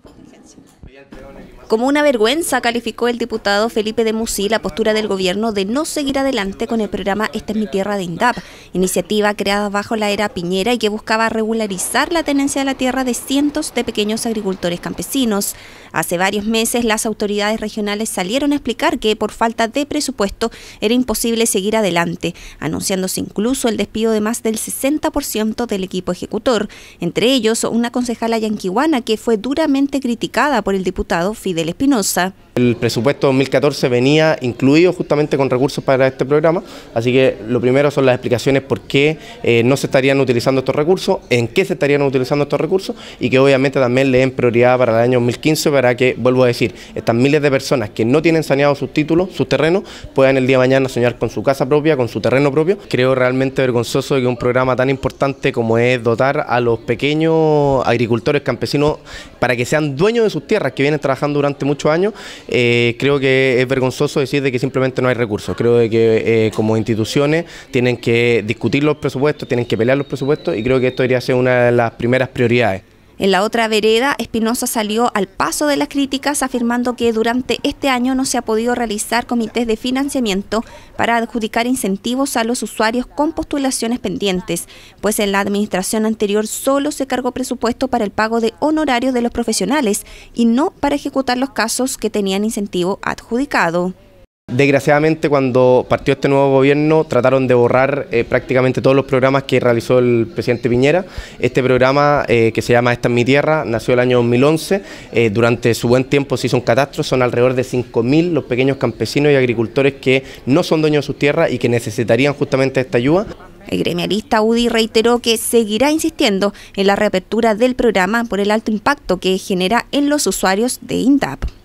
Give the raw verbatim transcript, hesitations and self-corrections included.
Como una vergüenza calificó el diputado Felipe de Musí la postura del gobierno de no seguir adelante con el programa Esta es mi tierra de INDAP, iniciativa creada bajo la era Piñera y que buscaba regularizar la tenencia de la tierra de cientos de pequeños agricultores campesinos. Hace varios meses las autoridades regionales salieron a explicar que por falta de presupuesto era imposible seguir adelante, anunciándose incluso el despido de más del sesenta por ciento del equipo ejecutor, entre ellos una concejala yanquihuana que fue duramente criticada por el diputado Fidel Espinosa. El presupuesto dos mil catorce venía incluido justamente con recursos para este programa, así que lo primero son las explicaciones por qué eh, no se estarían utilizando estos recursos, en qué se estarían utilizando estos recursos y que obviamente también le den prioridad para el año dos mil quince para que, vuelvo a decir, estas miles de personas que no tienen saneados sus títulos, sus terrenos, puedan el día de mañana soñar con su casa propia, con su terreno propio. Creo realmente vergonzoso que un programa tan importante como es dotar a los pequeños agricultores campesinos para que sean dueños de sus tierras, que vienen trabajando durante muchos años, Eh, creo que es vergonzoso decir de que simplemente no hay recursos. Creo de que eh, como instituciones tienen que discutir los presupuestos, tienen que pelear los presupuestos y creo que esto debería ser una de las primeras prioridades. En la otra vereda, Espinosa salió al paso de las críticas afirmando que durante este año no se ha podido realizar comités de financiamiento para adjudicar incentivos a los usuarios con postulaciones pendientes, pues en la administración anterior solo se cargó presupuesto para el pago de honorarios de los profesionales y no para ejecutar los casos que tenían incentivo adjudicado. Desgraciadamente, cuando partió este nuevo gobierno, trataron de borrar eh, prácticamente todos los programas que realizó el presidente Piñera. Este programa, eh, que se llama Esta es mi tierra, nació el año dos mil once. Eh, durante su buen tiempo se hizo un catastro, son alrededor de cinco mil los pequeños campesinos y agricultores que no son dueños de sus tierras y que necesitarían justamente esta ayuda. El gremialista U D I reiteró que seguirá insistiendo en la reapertura del programa por el alto impacto que genera en los usuarios de INDAP.